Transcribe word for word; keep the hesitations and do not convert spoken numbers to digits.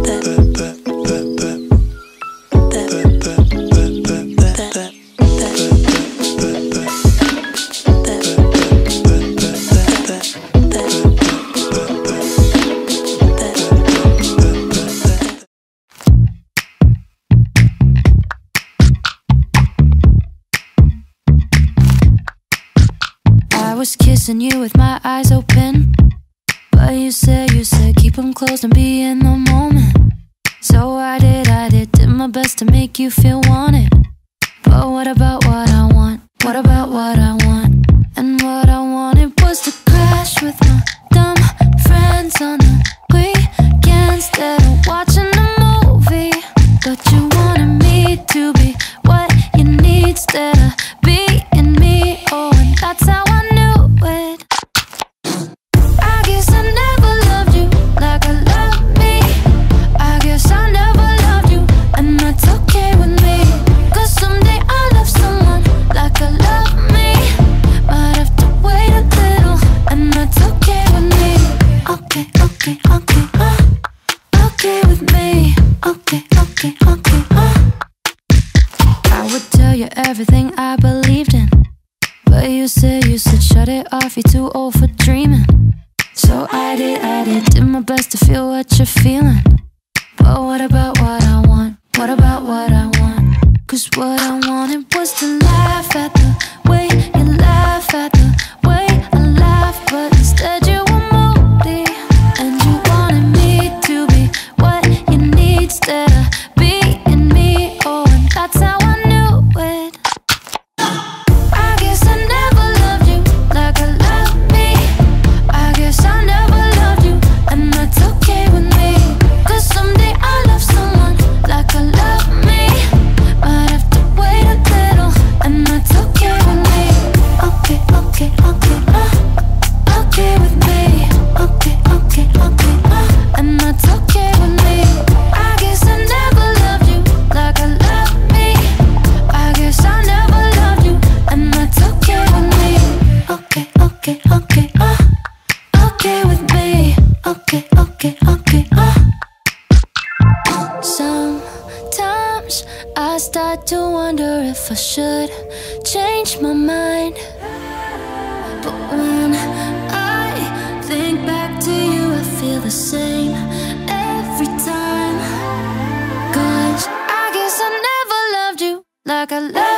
was kissing you with my eyes open, but you said, you said keep them closed and be in the moment. So I did, I did, did my best to make you feel wanted. But what about what I want? What about what I want? And what I wanted was to crash with my dumb friends on the weekend instead of watching a movie. But you wanted me to be what you need instead of being me. Oh, and that's how I knew it. I guess I never loved you like I love me. I guess I never loved you, and that's okay with me. Cause someday I'll love someone like I love me. Might have to wait a little, and that's okay with me. Okay, okay, okay, uh, okay with me. Okay, okay, okay, uh. I would tell you everything I believed in, but you said, you said shut it off, you're too old for dreaming. So I did, I did, did my best to feel what you're feeling. But what about what I want? What about what I want? Cause what I wanted was to laugh at the way you laugh at the way I laugh. But instead you were moody, and you wanted me to be what you need instead of being me. Oh, and that's how I knew it. I guess I never loved you like I love me. I guess I never loved you, and that's okay with me. Cause someday I'll love someone like I love me. Might have to wait a little, and that's okay with me. Okay, okay, okay, uh, okay with me. Okay, okay, okay, uh, and that's okay with me. I guess I never loved you like I love me. I guess I never loved you, and that's okay with me. Okay, okay, okay, uh, okay with me. Okay, okay, okay, uh. Sometimes I start to wonder if I should change my mind. But when I think back to you, I feel the same every time. Cause I guess I never loved you like I love